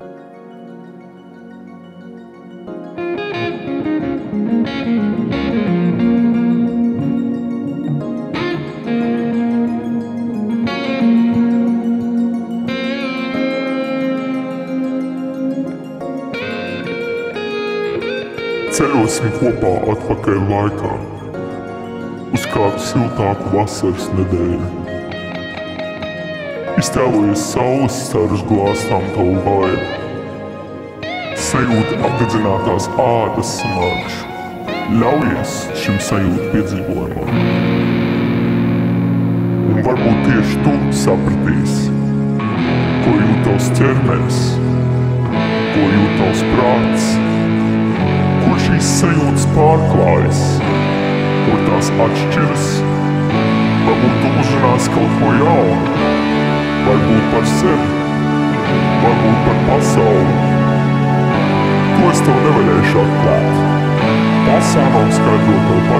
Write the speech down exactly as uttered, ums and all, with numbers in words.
Ceļosim kopā atpakaļ laikā, uz kādu siltāku vasaras nedēļu. Iztēlojies saules starus glāstām tavu vaigu, sajūti apdedzinātās ādas smaržu, ļaujies šim sajūtu piedzīvojumam. Un varbūt tieši tu sapratīsi, ko jūt tavs ķermenis, ko jūt tavs prāts, kur šīs sajūtas pārklājas, kur tās atšķiras. Varbūt tu uzrunāsi kaut ko jaunu, varbūt par sevi, varbūt par pasauli. To es tev nevarēšu atklāt. Pasaule skaidro tev